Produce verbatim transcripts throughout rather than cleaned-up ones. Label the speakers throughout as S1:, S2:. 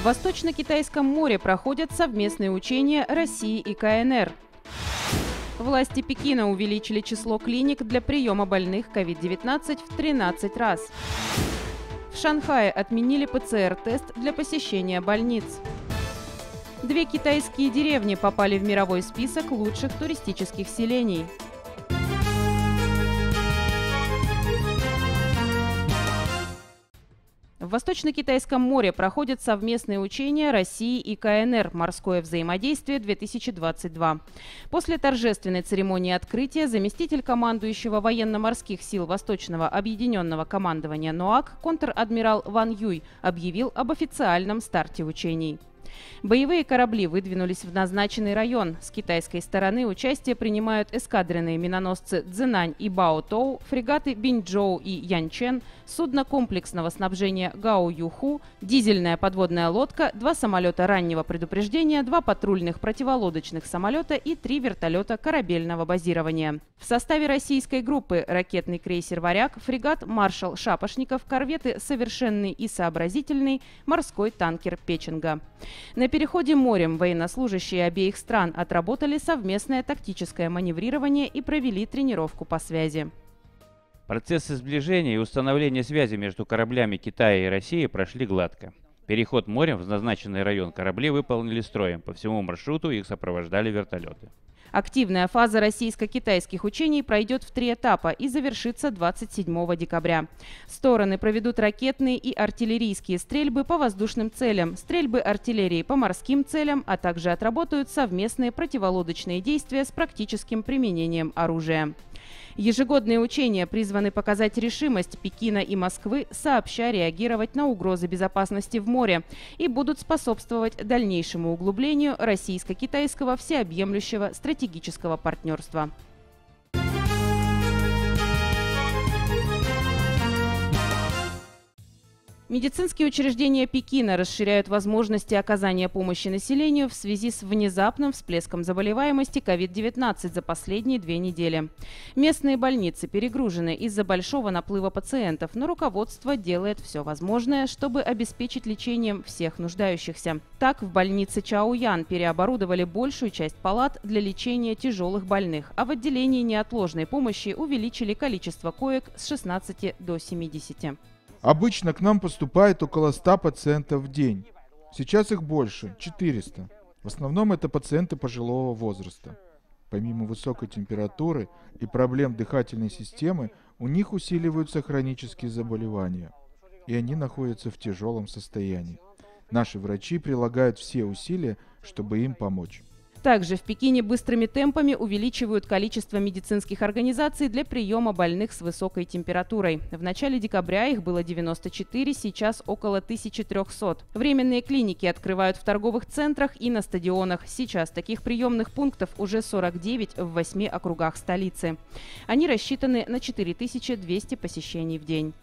S1: Восточно-Китайском море проходят совместные учения России и ка эн эр. Власти Пекина увеличили число клиник для приема больных ковид девятнадцать в тринадцать раз. В Шанхае отменили пэ цэ эр-тест для посещения больниц. Две китайские деревни попали в мировой список лучших туристических селений. В Восточно-Китайском море проходят совместные учения России и ка эн эр «Морское взаимодействие-две тысячи двадцать два». После торжественной церемонии открытия заместитель командующего военно-морских сил Восточного объединенного командования НОАК контр-адмирал Ван Юй объявил об официальном старте учений. Боевые корабли выдвинулись в назначенный район. С китайской стороны участие принимают эскадренные миноносцы «Цзинань» и «Бао-Тоу», фрегаты «Биньчжоу» и «Янчэн», судно комплексного снабжения «Гао-Юху», дизельная подводная лодка, два самолета раннего предупреждения, два патрульных противолодочных самолета и три вертолета корабельного базирования. В составе российской группы ракетный крейсер «Варяг», фрегат «Маршал Шапошников», корветы «Совершенный» и «Сообразительный», морской танкер «Печенга». На переходе морем военнослужащие обеих стран отработали совместное тактическое маневрирование и провели тренировку по связи.
S2: Процессы сближения и установления связи между кораблями Китая и России прошли гладко. Переход морем в назначенный район корабли выполнили строем. По всему маршруту их сопровождали вертолеты.
S1: Активная фаза российско-китайских учений пройдет в три этапа и завершится двадцать седьмого декабря. Стороны проведут ракетные и артиллерийские стрельбы по воздушным целям, стрельбы артиллерии по морским целям, а также отработают совместные противолодочные действия с практическим применением оружия. Ежегодные учения призваны показать решимость Пекина и Москвы сообща реагировать на угрозы безопасности в море и будут способствовать дальнейшему углублению российско-китайского всеобъемлющего стратегического партнерства. Медицинские учреждения Пекина расширяют возможности оказания помощи населению в связи с внезапным всплеском заболеваемости ковид девятнадцать за последние две недели. Местные больницы перегружены из-за большого наплыва пациентов, но руководство делает все возможное, чтобы обеспечить лечением всех нуждающихся. Так, в больнице Чаоян переоборудовали большую часть палат для лечения тяжелых больных, а в отделении неотложной помощи увеличили количество коек с шестнадцати до семидесяти.
S3: Обычно к нам поступает около ста пациентов в день. Сейчас их больше – четыреста. В основном это пациенты пожилого возраста. Помимо высокой температуры и проблем дыхательной системы, у них усиливаются хронические заболевания. И они находятся в тяжелом состоянии. Наши врачи прилагают все усилия, чтобы им помочь.
S1: Также в Пекине быстрыми темпами увеличивают количество медицинских организаций для приема больных с высокой температурой. В начале декабря их было девяносто четыре, сейчас около тысячи трёхсот. Временные клиники открывают в торговых центрах и на стадионах. Сейчас таких приемных пунктов уже сорок девять в восьми округах столицы. Они рассчитаны на четыре тысячи двести посещений в день.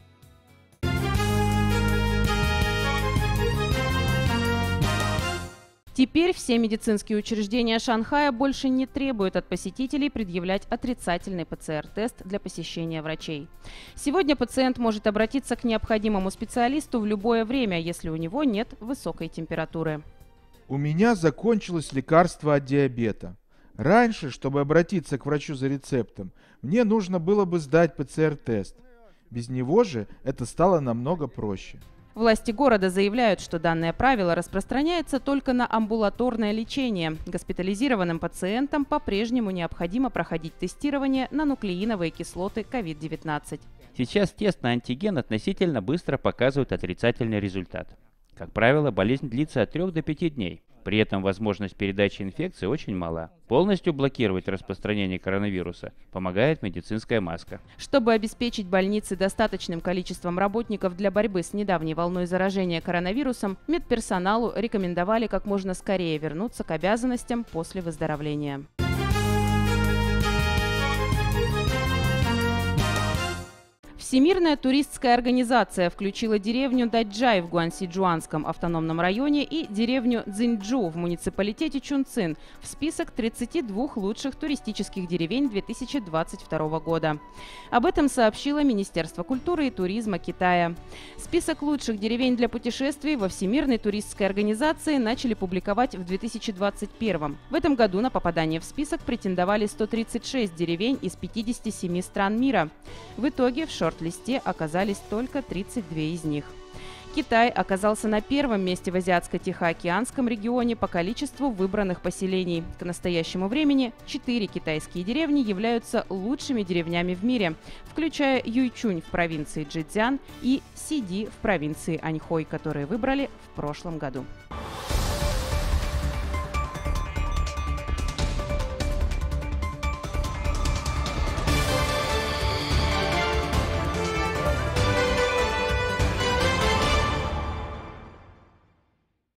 S1: Теперь все медицинские учреждения Шанхая больше не требуют от посетителей предъявлять отрицательный пэ цэ эр-тест для посещения врачей. Сегодня пациент может обратиться к необходимому специалисту в любое время, если у него нет высокой температуры.
S3: У меня закончилось лекарство от диабета. Раньше, чтобы обратиться к врачу за рецептом, мне нужно было бы сдать пэ цэ эр-тест. Без него же это стало намного проще.
S1: Власти города заявляют, что данное правило распространяется только на амбулаторное лечение. Госпитализированным пациентам по-прежнему необходимо проходить тестирование на нуклеиновые кислоты ковид девятнадцать.
S2: Сейчас тест на антиген относительно быстро показывает отрицательный результат. Как правило, болезнь длится от трёх до пяти дней. При этом возможность передачи инфекции очень мала. Полностью блокировать распространение коронавируса помогает медицинская маска.
S1: Чтобы обеспечить больницы достаточным количеством работников для борьбы с недавней волной заражения коронавирусом, медперсоналу рекомендовали как можно скорее вернуться к обязанностям после выздоровления. Всемирная туристская организация включила деревню Даджай в Гуансиджуанском автономном районе и деревню Цзиньчжу в муниципалитете Чунцин в список тридцати двух лучших туристических деревень две тысячи двадцать второго года. Об этом сообщило Министерство культуры и туризма Китая. Список лучших деревень для путешествий во Всемирной туристской организации начали публиковать в две тысячи двадцать первом. В этом году на попадание в список претендовали сто тридцать шесть деревень из пятидесяти семи стран мира. В итоге в шорт-листе оказались только тридцать две из них. Китай оказался на первом месте в Азиатско-Тихоокеанском регионе по количеству выбранных поселений. К настоящему времени четыре китайские деревни являются лучшими деревнями в мире, включая Юйчунь в провинции Чжэцзян и Сиди в провинции Аньхой, которые выбрали в прошлом году.